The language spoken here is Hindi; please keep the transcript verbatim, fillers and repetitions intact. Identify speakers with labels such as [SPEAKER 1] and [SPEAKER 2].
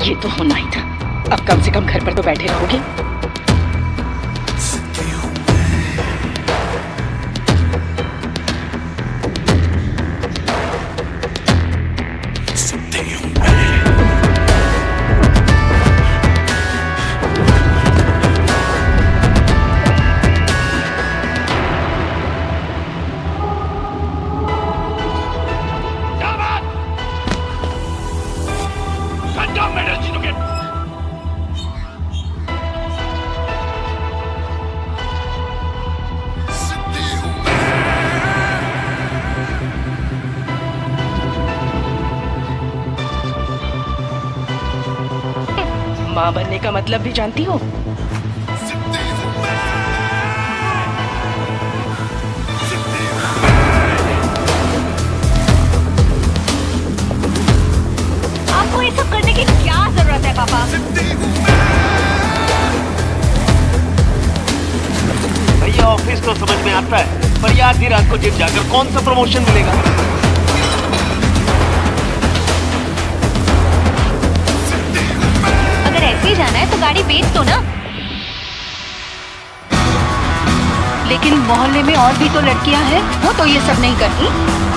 [SPEAKER 1] ये तो होना ही था। अब कम से कम घर पर तो बैठे रहोगे। माँ बनने का मतलब भी जानती हो?
[SPEAKER 2] आपको ये सब करने की क्या जरूरत है पापा?
[SPEAKER 3] भैया ऑफिस तो समझ में आता है, पर ये आधी रात को जिम जाकर कौन सा प्रमोशन मिलेगा?
[SPEAKER 2] ऐसे ही जाना है तो गाड़ी बेच दो ना।
[SPEAKER 1] लेकिन मोहल्ले में और भी तो लड़कियां हैं, वो तो ये सब नहीं करती।